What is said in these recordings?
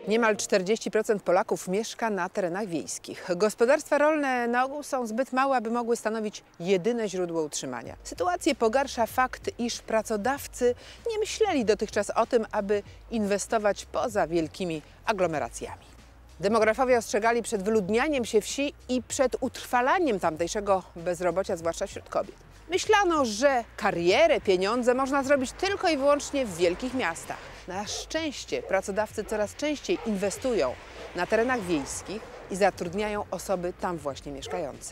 Niemal 40% Polaków mieszka na terenach wiejskich. Gospodarstwa rolne na ogół są zbyt małe, aby mogły stanowić jedyne źródło utrzymania. Sytuację pogarsza fakt, iż pracodawcy nie myśleli dotychczas o tym, aby inwestować poza wielkimi aglomeracjami. Demografowie ostrzegali przed wyludnianiem się wsi i przed utrwalaniem tamtejszego bezrobocia, zwłaszcza wśród kobiet. Myślano, że karierę, pieniądze można zrobić tylko i wyłącznie w wielkich miastach. Na szczęście pracodawcy coraz częściej inwestują na terenach wiejskich i zatrudniają osoby tam właśnie mieszkające.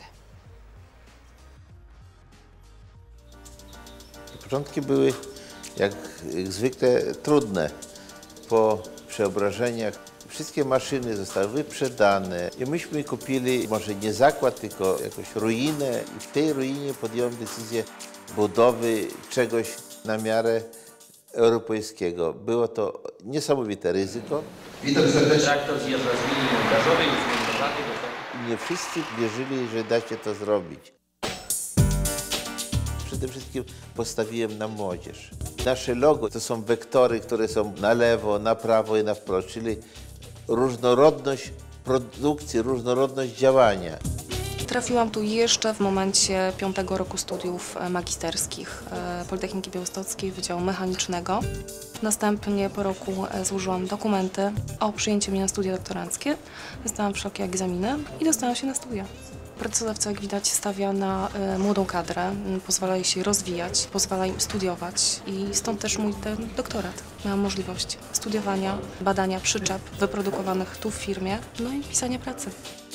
Początki były jak zwykle trudne. Po przeobrażeniach wszystkie maszyny zostały wyprzedane i myśmy kupili może nie zakład, tylko jakąś ruinę i w tej ruinie podjąłem decyzję budowy czegoś na miarę europejskiego. Było to niesamowite ryzyko. Witam serdecznie. Traktor zjeżdża z linii montażowej, Nie wszyscy wierzyli, że da się to zrobić. Przede wszystkim postawiłem na młodzież. Nasze logo to są wektory, które są na lewo, na prawo i na wprost, czyli różnorodność produkcji, różnorodność działania. Trafiłam tu jeszcze w momencie 5. roku studiów magisterskich Politechniki Białostockiej Wydziału Mechanicznego. Następnie po roku złożyłam dokumenty o przyjęciu mnie na studia doktoranckie. Zdałam wszelkie egzaminy i dostałam się na studia. Pracodawca, jak widać, stawia na młodą kadrę, pozwala jej się rozwijać, pozwala im studiować i stąd też mój ten doktorat. Miałam możliwość studiowania, badania przyczep wyprodukowanych tu w firmie, no i pisania pracy.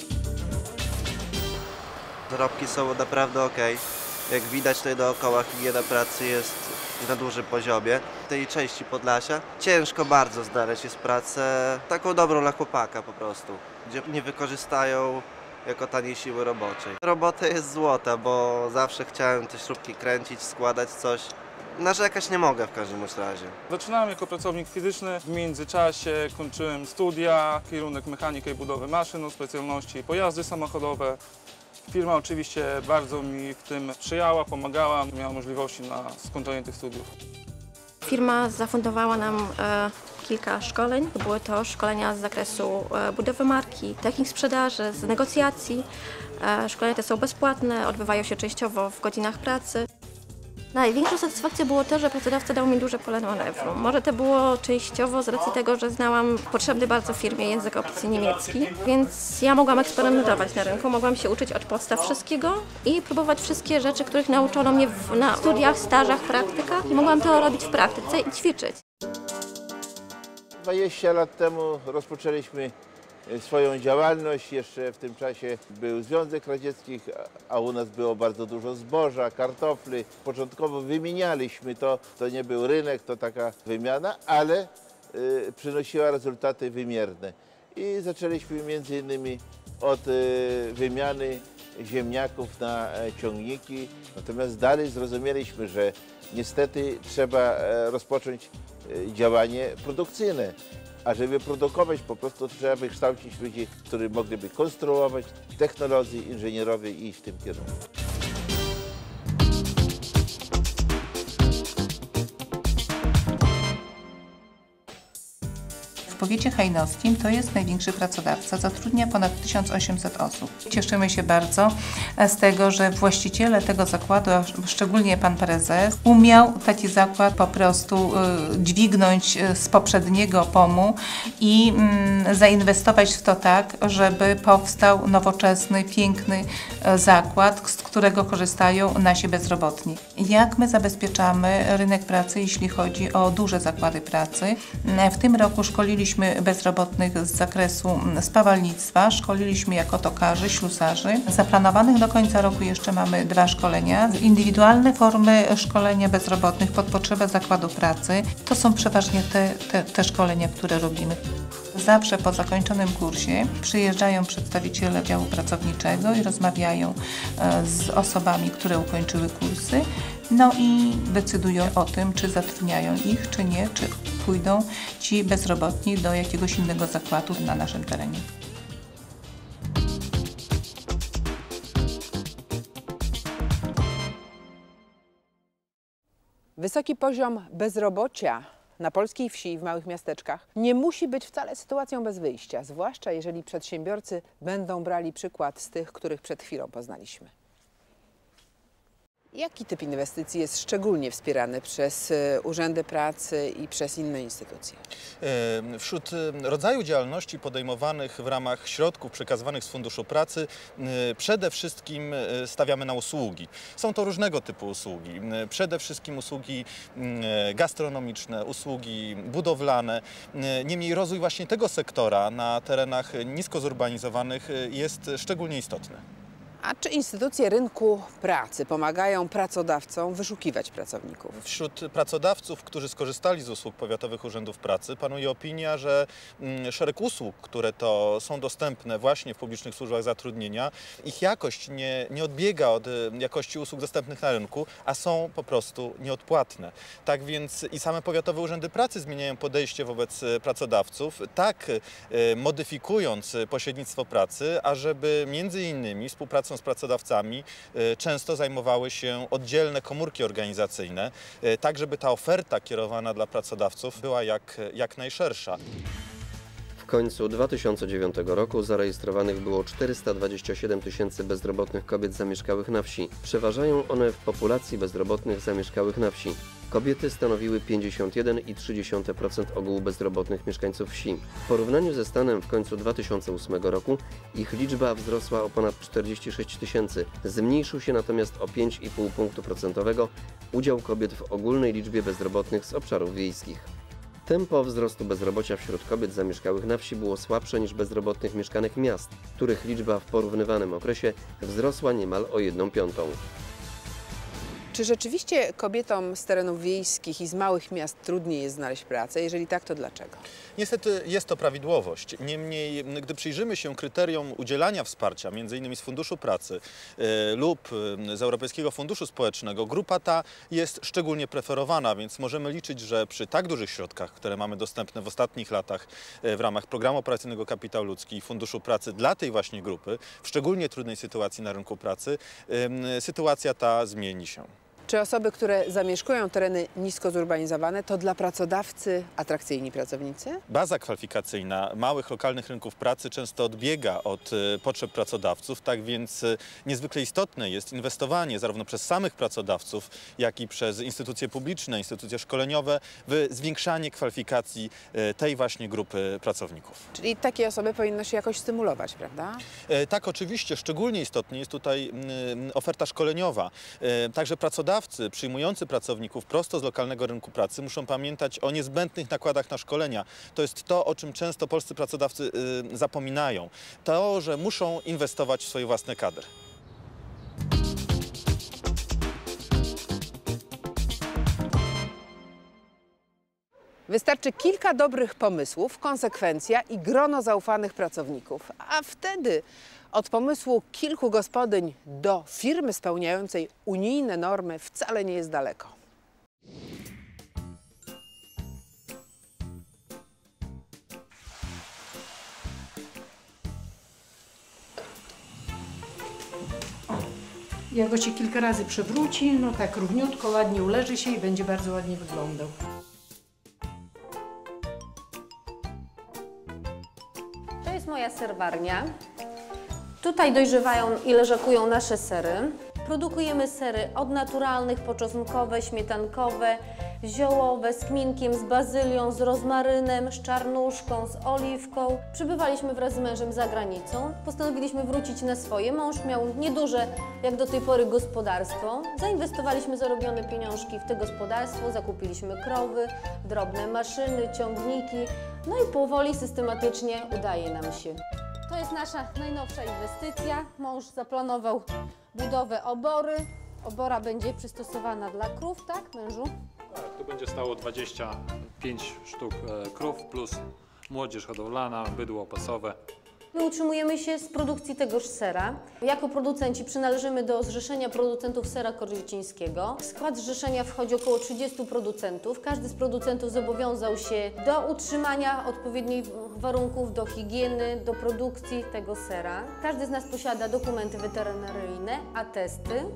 Zarobki są naprawdę ok. Jak widać, tutaj dookoła higiena pracy jest na dużym poziomie. W tej części Podlasia ciężko bardzo znaleźć jest pracę taką dobrą dla chłopaka po prostu, gdzie nie wykorzystają jako taniej siły roboczej. Robota jest złota, bo zawsze chciałem te śrubki kręcić, składać coś. Narzekać nie mogę w każdym razie. Zaczynałem jako pracownik fizyczny, w międzyczasie kończyłem studia, kierunek mechanika i budowy maszyn o specjalności pojazdy samochodowe. Firma oczywiście bardzo mi w tym sprzyjała, pomagała, miała możliwości na skończenie tych studiów. Firma zafundowała nam kilka szkoleń. Były to szkolenia z zakresu budowy marki, technik sprzedaży, z negocjacji. Szkolenia te są bezpłatne, odbywają się częściowo w godzinach pracy. Największą satysfakcją było to, że pracodawca dał mi duże pole manewru. Może to było częściowo z racji tego, że znałam potrzebny bardzo w firmie język obcy niemiecki, więc ja mogłam eksperymentować na rynku, mogłam się uczyć od podstaw wszystkiego i próbować wszystkie rzeczy, których nauczono mnie na studiach, stażach, praktykach i mogłam to robić w praktyce i ćwiczyć. 20 lat temu rozpoczęliśmy swoją działalność. Jeszcze w tym czasie był Związek Radziecki, a u nas było bardzo dużo zboża, kartofli. Początkowo wymienialiśmy to, to nie był rynek, to taka wymiana, ale przynosiła rezultaty wymierne. I zaczęliśmy między innymi od wymiany ziemniaków na ciągniki. Natomiast dalej zrozumieliśmy, że niestety trzeba rozpocząć działanie produkcyjne. A żeby produkować, po prostu trzeba wykształcić ludzi, którzy mogliby konstruować, technolodzy, inżynierowie i iść w tym kierunku. W powiecie hajnowskim to jest największy pracodawca, zatrudnia ponad 1800 osób. Cieszymy się bardzo z tego, że właściciele tego zakładu, a szczególnie pan prezes, umiał taki zakład po prostu dźwignąć z poprzedniego POM-u i zainwestować w to tak, żeby powstał nowoczesny, piękny zakład, z którego korzystają nasi bezrobotni. Jak my zabezpieczamy rynek pracy, jeśli chodzi o duże zakłady pracy? W tym roku szkoliliśmy bezrobotnych z zakresu spawalnictwa, szkoliliśmy jako tokarzy, ślusarzy. Zaplanowanych do końca roku jeszcze mamy 2 szkolenia. Indywidualne formy szkolenia bezrobotnych pod potrzebę zakładu pracy. To są przeważnie te szkolenia, które robimy. Zawsze po zakończonym kursie przyjeżdżają przedstawiciele działu pracowniczego i rozmawiają z osobami, które ukończyły kursy. No i decydują o tym, czy zatrudniają ich, czy nie, czy pójdą ci bezrobotni do jakiegoś innego zakładu na naszym terenie. Wysoki poziom bezrobocia na polskiej wsi i w małych miasteczkach nie musi być wcale sytuacją bez wyjścia, zwłaszcza jeżeli przedsiębiorcy będą brali przykład z tych, których przed chwilą poznaliśmy. Jaki typ inwestycji jest szczególnie wspierany przez urzędy pracy i przez inne instytucje? Wśród rodzaju działalności podejmowanych w ramach środków przekazywanych z Funduszu Pracy przede wszystkim stawiamy na usługi. Są to różnego typu usługi. Przede wszystkim usługi gastronomiczne, usługi budowlane. Niemniej rozwój właśnie tego sektora na terenach nisko zurbanizowanych jest szczególnie istotny. A czy instytucje rynku pracy pomagają pracodawcom wyszukiwać pracowników? Wśród pracodawców, którzy skorzystali z usług powiatowych urzędów pracy, panuje opinia, że szereg usług, które to są dostępne właśnie w publicznych służbach zatrudnienia, ich jakość nie odbiega od jakości usług dostępnych na rynku, a są po prostu nieodpłatne. Tak więc i same powiatowe urzędy pracy zmieniają podejście wobec pracodawców, tak modyfikując pośrednictwo pracy, ażeby między innymi współpracą z pracodawcami często zajmowały się oddzielne komórki organizacyjne, tak żeby ta oferta kierowana dla pracodawców była jak najszersza. W końcu 2009 roku zarejestrowanych było 427 tysięcy bezrobotnych kobiet zamieszkałych na wsi. Przeważają one w populacji bezrobotnych zamieszkałych na wsi. Kobiety stanowiły 51,3% ogółu bezrobotnych mieszkańców wsi. W porównaniu ze stanem w końcu 2008 roku ich liczba wzrosła o ponad 46 tysięcy. Zmniejszył się natomiast o 5,5 punktu procentowego udział kobiet w ogólnej liczbie bezrobotnych z obszarów wiejskich. Tempo wzrostu bezrobocia wśród kobiet zamieszkałych na wsi było słabsze niż bezrobotnych mieszkanek miast, których liczba w porównywanym okresie wzrosła niemal o 1/5. Czy rzeczywiście kobietom z terenów wiejskich i z małych miast trudniej jest znaleźć pracę? Jeżeli tak, to dlaczego? Niestety jest to prawidłowość. Niemniej, gdy przyjrzymy się kryterium udzielania wsparcia, m.in. z Funduszu Pracy lub z Europejskiego Funduszu Społecznego, grupa ta jest szczególnie preferowana, więc możemy liczyć, że przy tak dużych środkach, które mamy dostępne w ostatnich latach w ramach Programu Operacyjnego Kapitał Ludzki i Funduszu Pracy dla tej właśnie grupy, w szczególnie trudnej sytuacji na rynku pracy, sytuacja ta zmieni się. Czy osoby, które zamieszkują tereny nisko zurbanizowane, to dla pracodawcy atrakcyjni pracownicy? Baza kwalifikacyjna małych lokalnych rynków pracy często odbiega od potrzeb pracodawców, tak więc niezwykle istotne jest inwestowanie zarówno przez samych pracodawców, jak i przez instytucje publiczne, instytucje szkoleniowe w zwiększanie kwalifikacji tej właśnie grupy pracowników. Czyli takie osoby powinno się jakoś stymulować, prawda? Tak, oczywiście. Szczególnie istotna jest tutaj oferta szkoleniowa. Także pracodawcy przyjmujący pracowników prosto z lokalnego rynku pracy muszą pamiętać o niezbędnych nakładach na szkolenia. To jest to, o czym często polscy pracodawcy zapominają. To, że muszą inwestować w swoje własne kadry. Wystarczy kilka dobrych pomysłów, konsekwencja i grono zaufanych pracowników. A wtedy od pomysłu kilku gospodyń do firmy spełniającej unijne normy wcale nie jest daleko. Jak go się kilka razy przewróci, no tak równiutko, ładnie uleży się i będzie bardzo ładnie wyglądał. To jest moja serwarnia. Tutaj dojrzewają i leżakują nasze sery. Produkujemy sery od naturalnych, poczosnkowe, śmietankowe, ziołowe, z kminkiem, z bazylią, z rozmarynem, z czarnuszką, z oliwką. Przybywaliśmy wraz z mężem za granicą. Postanowiliśmy wrócić na swoje. Mąż miał nieduże, jak do tej pory, gospodarstwo. Zainwestowaliśmy zarobione pieniążki w to gospodarstwo, zakupiliśmy krowy, drobne maszyny, ciągniki. No i powoli, systematycznie udaje nam się. To jest nasza najnowsza inwestycja. Mąż zaplanował budowę obory. Obora będzie przystosowana dla krów, tak, mężu? Tak, tu będzie stało 25 sztuk krów plus młodzież hodowlana, bydło pasowe. My utrzymujemy się z produkcji tegoż sera. Jako producenci przynależymy do Zrzeszenia Producentów Sera Korzycińskiego. W skład zrzeszenia wchodzi około 30 producentów. Każdy z producentów zobowiązał się do utrzymania odpowiednich warunków do higieny, do produkcji tego sera. Każdy z nas posiada dokumenty weterynaryjne, atesty.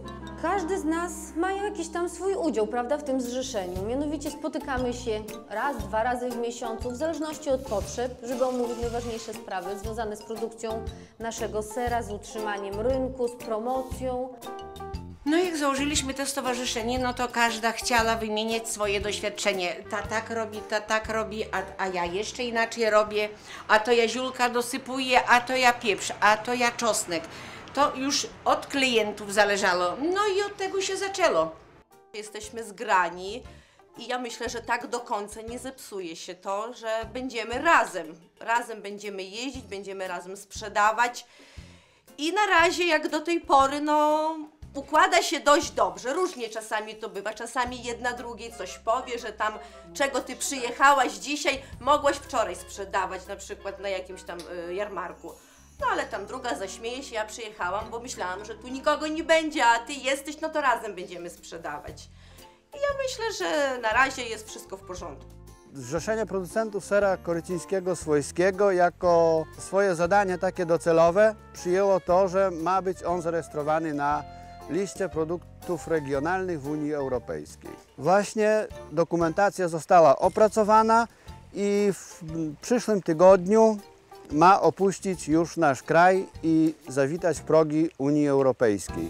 Każdy z nas ma jakiś tam swój udział, prawda, w tym zrzeszeniu. Mianowicie spotykamy się raz, 2 razy w miesiącu, w zależności od potrzeb, żeby omówić najważniejsze sprawy związane z produkcją naszego sera, z utrzymaniem rynku, z promocją. No jak założyliśmy to stowarzyszenie, no to każda chciała wymieniać swoje doświadczenie. Ta tak robi, a ja jeszcze inaczej robię, a to ja ziółka dosypuję, a to ja pieprz, a to ja czosnek. To już od klientów zależało, no i od tego się zaczęło. Jesteśmy zgrani i ja myślę, że tak do końca nie zepsuje się to, że będziemy razem. Razem będziemy jeździć, będziemy razem sprzedawać i na razie jak do tej pory, no układa się dość dobrze. Różnie czasami to bywa, czasami jedna drugiej coś powie, że tam czego ty przyjechałaś dzisiaj, mogłaś wczoraj sprzedawać na przykład na jakimś tam jarmarku. No ale tam druga zaśmieje się, ja przyjechałam, bo myślałam, że tu nikogo nie będzie, a ty jesteś, no to razem będziemy sprzedawać. I ja myślę, że na razie jest wszystko w porządku. Zrzeszenie Producentów Sera Korycińskiego Swojskiego jako swoje zadanie takie docelowe przyjęło to, że ma być on zarejestrowany na liście produktów regionalnych w Unii Europejskiej. Właśnie dokumentacja została opracowana i w przyszłym tygodniu ma opuścić już nasz kraj i zawitać w progi Unii Europejskiej.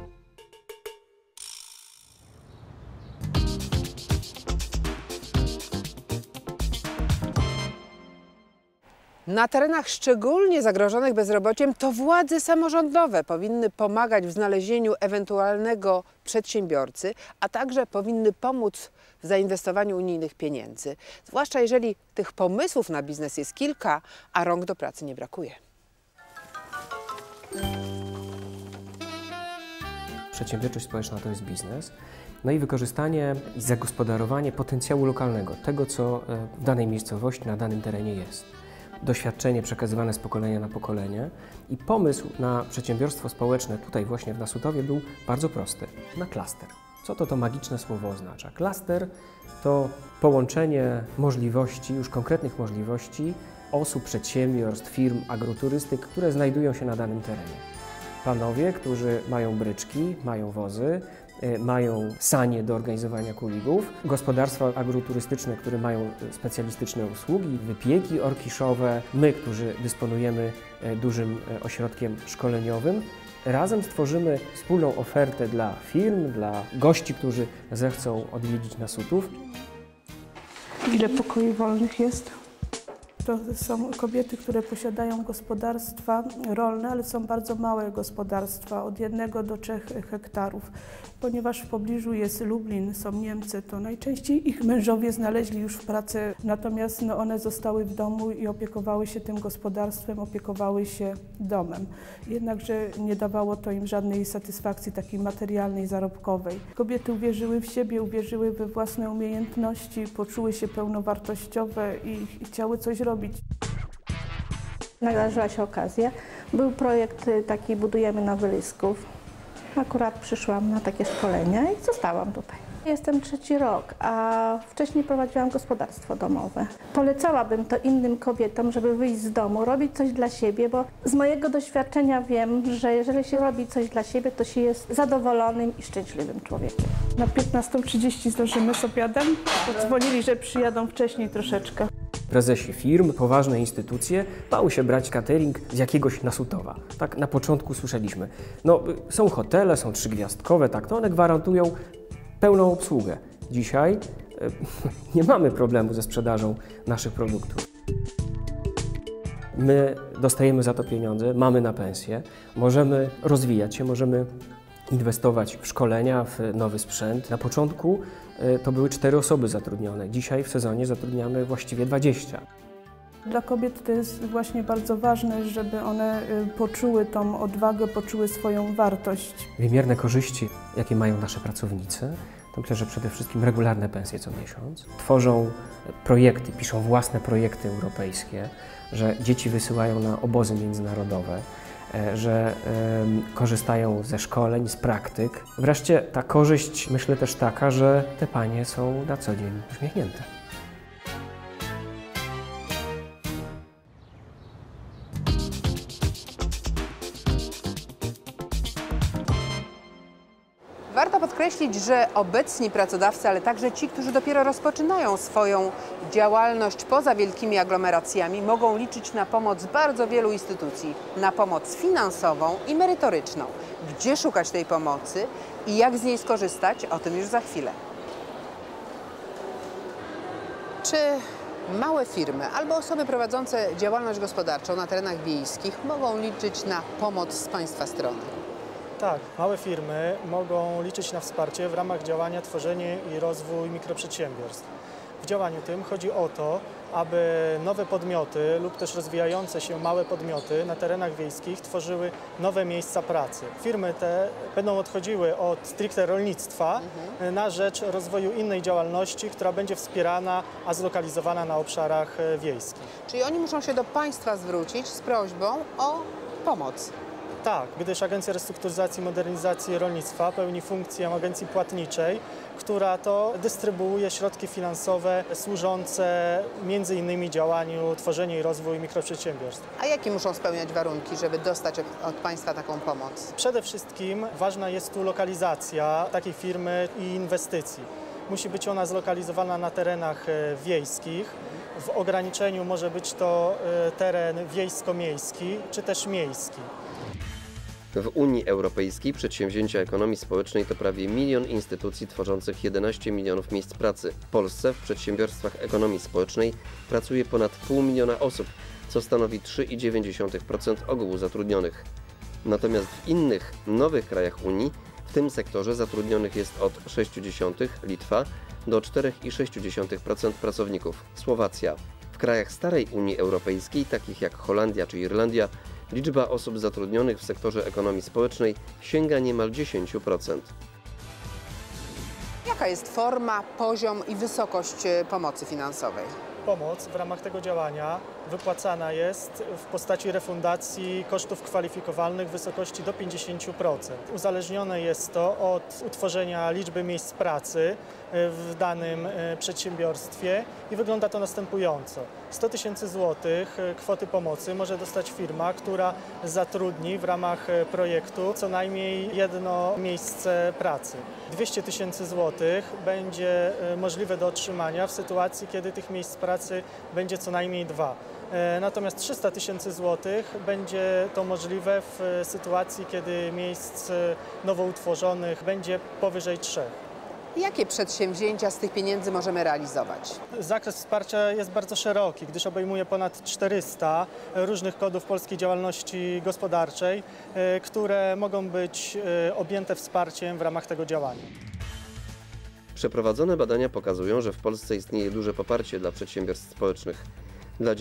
Na terenach szczególnie zagrożonych bezrobociem to władze samorządowe powinny pomagać w znalezieniu ewentualnego przedsiębiorcy, a także powinny pomóc w zainwestowaniu unijnych pieniędzy. Zwłaszcza jeżeli tych pomysłów na biznes jest kilka, a rąk do pracy nie brakuje. Przedsiębiorczość społeczna to jest biznes. No i wykorzystanie i zagospodarowanie potencjału lokalnego, tego co w danej miejscowości, na danym terenie jest. Doświadczenie przekazywane z pokolenia na pokolenie i pomysł na przedsiębiorstwo społeczne tutaj właśnie w Nasutowie był bardzo prosty, na klaster. Co to magiczne słowo oznacza? Klaster to połączenie możliwości, już konkretnych możliwości osób, przedsiębiorstw, firm, agroturystyk, które znajdują się na danym terenie. Panowie, którzy mają bryczki, mają wozy, mają sanie do organizowania kuligów, gospodarstwa agroturystyczne, które mają specjalistyczne usługi, wypieki orkiszowe, my, którzy dysponujemy dużym ośrodkiem szkoleniowym. Razem stworzymy wspólną ofertę dla firm, dla gości, którzy zechcą odwiedzić Nasutów. Ile pokoi wolnych jest? To są kobiety, które posiadają gospodarstwa rolne, ale są bardzo małe gospodarstwa, od 1 do 3 hektarów. Ponieważ w pobliżu jest Lublin, są Niemcy, to najczęściej ich mężowie znaleźli już w pracy, natomiast one zostały w domu i opiekowały się tym gospodarstwem, opiekowały się domem. Jednakże nie dawało to im żadnej satysfakcji takiej materialnej, zarobkowej. Kobiety uwierzyły w siebie, uwierzyły we własne umiejętności, poczuły się pełnowartościowe i chciały coś robić. Nadarzyła się okazja. Był projekt taki Budujemy Nowy Lysków. Akurat przyszłam na takie szkolenia i zostałam tutaj. Jestem 3. rok, a wcześniej prowadziłam gospodarstwo domowe. Polecałabym to innym kobietom, żeby wyjść z domu, robić coś dla siebie, bo z mojego doświadczenia wiem, że jeżeli się robi coś dla siebie, to się jest zadowolonym i szczęśliwym człowiekiem. Na 15:30 zdążymy z obiadem. Pozwolili, że przyjadą wcześniej troszeczkę. Prezesi firm, poważne instytucje bały się brać catering z jakiegoś Nasutowa. Tak na początku słyszeliśmy. No, są hotele, są 3-gwiazdkowe, tak, to one gwarantują pełną obsługę. Dzisiaj nie mamy problemu ze sprzedażą naszych produktów. My dostajemy za to pieniądze, mamy na pensję, możemy rozwijać się, możemy inwestować w szkolenia, w nowy sprzęt. Na początku to były 4 osoby zatrudnione. Dzisiaj w sezonie zatrudniamy właściwie 20. Dla kobiet to jest właśnie bardzo ważne, żeby one poczuły tą odwagę, poczuły swoją wartość. Wymierne korzyści, jakie mają nasze pracownice, to myślę, że przede wszystkim regularne pensje co miesiąc. Tworzą projekty, piszą własne projekty europejskie, że dzieci wysyłają na obozy międzynarodowe, że korzystają ze szkoleń, z praktyk. Wreszcie ta korzyść, myślę też taka, że te panie są na co dzień uśmiechnięte. Warto podkreślić, że obecni pracodawcy, ale także ci, którzy dopiero rozpoczynają swoją działalność poza wielkimi aglomeracjami, mogą liczyć na pomoc bardzo wielu instytucji, na pomoc finansową i merytoryczną. Gdzie szukać tej pomocy i jak z niej skorzystać, o tym już za chwilę. Czy małe firmy albo osoby prowadzące działalność gospodarczą na terenach wiejskich mogą liczyć na pomoc z Państwa strony? Tak, małe firmy mogą liczyć na wsparcie w ramach działania Tworzenie i Rozwój Mikroprzedsiębiorstw. W działaniu tym chodzi o to, aby nowe podmioty lub też rozwijające się małe podmioty na terenach wiejskich tworzyły nowe miejsca pracy. Firmy te będą odchodziły od stricte rolnictwa na rzecz rozwoju innej działalności, która będzie wspierana, a zlokalizowana na obszarach wiejskich. Czyli oni muszą się do Państwa zwrócić z prośbą o pomoc. Tak, gdyż Agencja Restrukturyzacji i Modernizacji Rolnictwa pełni funkcję agencji płatniczej, która to dystrybuuje środki finansowe służące m.in. działaniu Tworzenie i Rozwój Mikroprzedsiębiorstw. A jakie muszą spełniać warunki, żeby dostać od Państwa taką pomoc? Przede wszystkim ważna jest tu lokalizacja takiej firmy i inwestycji. Musi być ona zlokalizowana na terenach wiejskich. W ograniczeniu może być to teren wiejsko-miejski czy też miejski. W Unii Europejskiej przedsięwzięcia ekonomii społecznej to prawie 1 milion instytucji tworzących 11 milionów miejsc pracy. W Polsce w przedsiębiorstwach ekonomii społecznej pracuje ponad 0,5 miliona osób, co stanowi 3,9% ogółu zatrudnionych. Natomiast w innych, nowych krajach Unii w tym sektorze zatrudnionych jest od 0,6 Litwa do 4,6% pracowników Słowacja. W krajach starej Unii Europejskiej, takich jak Holandia czy Irlandia, liczba osób zatrudnionych w sektorze ekonomii społecznej sięga niemal 10%. Jaka jest forma, poziom i wysokość pomocy finansowej? Pomoc w ramach tego działania wypłacana jest w postaci refundacji kosztów kwalifikowalnych w wysokości do 50%. Uzależnione jest to od utworzenia liczby miejsc pracy w danym przedsiębiorstwie i wygląda to następująco. 100 000 złotych kwoty pomocy może dostać firma, która zatrudni w ramach projektu co najmniej jedno miejsce pracy. 200 000 złotych będzie możliwe do otrzymania w sytuacji, kiedy tych miejsc pracy będzie co najmniej 2. Natomiast 300 000 złotych będzie to możliwe w sytuacji, kiedy miejsc nowo utworzonych będzie powyżej 3. Jakie przedsięwzięcia z tych pieniędzy możemy realizować? Zakres wsparcia jest bardzo szeroki, gdyż obejmuje ponad 400 różnych kodów polskiej działalności gospodarczej, które mogą być objęte wsparciem w ramach tego działania. Przeprowadzone badania pokazują, że w Polsce istnieje duże poparcie dla przedsiębiorstw społecznych. Dla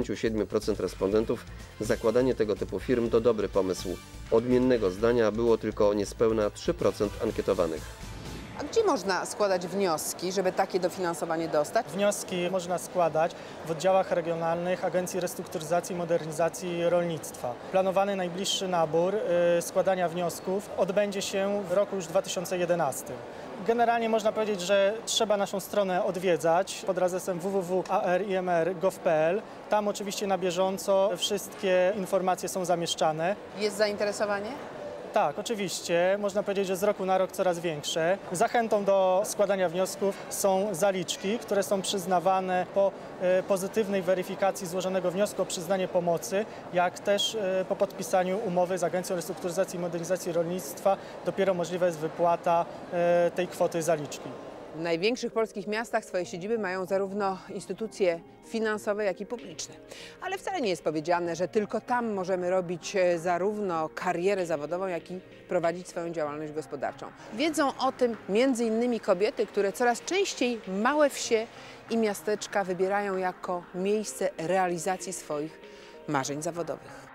97% respondentów zakładanie tego typu firm to dobry pomysł. Odmiennego zdania było tylko niespełna 3% ankietowanych. A gdzie można składać wnioski, żeby takie dofinansowanie dostać? Wnioski można składać w oddziałach regionalnych Agencji Restrukturyzacji i Modernizacji Rolnictwa. Planowany najbliższy nabór składania wniosków odbędzie się w roku już 2011. Generalnie można powiedzieć, że trzeba naszą stronę odwiedzać pod adresem www.arimr.gov.pl. Tam oczywiście na bieżąco wszystkie informacje są zamieszczane. Jest zainteresowanie? Tak, oczywiście. Można powiedzieć, że z roku na rok coraz większe. Zachętą do składania wniosków są zaliczki, które są przyznawane po pozytywnej weryfikacji złożonego wniosku o przyznanie pomocy, jak też po podpisaniu umowy z Agencją Restrukturyzacji i Modernizacji Rolnictwa dopiero możliwa jest wypłata tej kwoty zaliczki. W największych polskich miastach swoje siedziby mają zarówno instytucje finansowe, jak i publiczne. Ale wcale nie jest powiedziane, że tylko tam możemy robić zarówno karierę zawodową, jak i prowadzić swoją działalność gospodarczą. Wiedzą o tym m.in. kobiety, które coraz częściej małe wsie i miasteczka wybierają jako miejsce realizacji swoich marzeń zawodowych.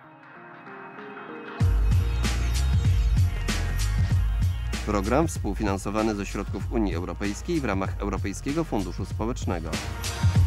Program współfinansowany ze środków Unii Europejskiej w ramach Europejskiego Funduszu Społecznego.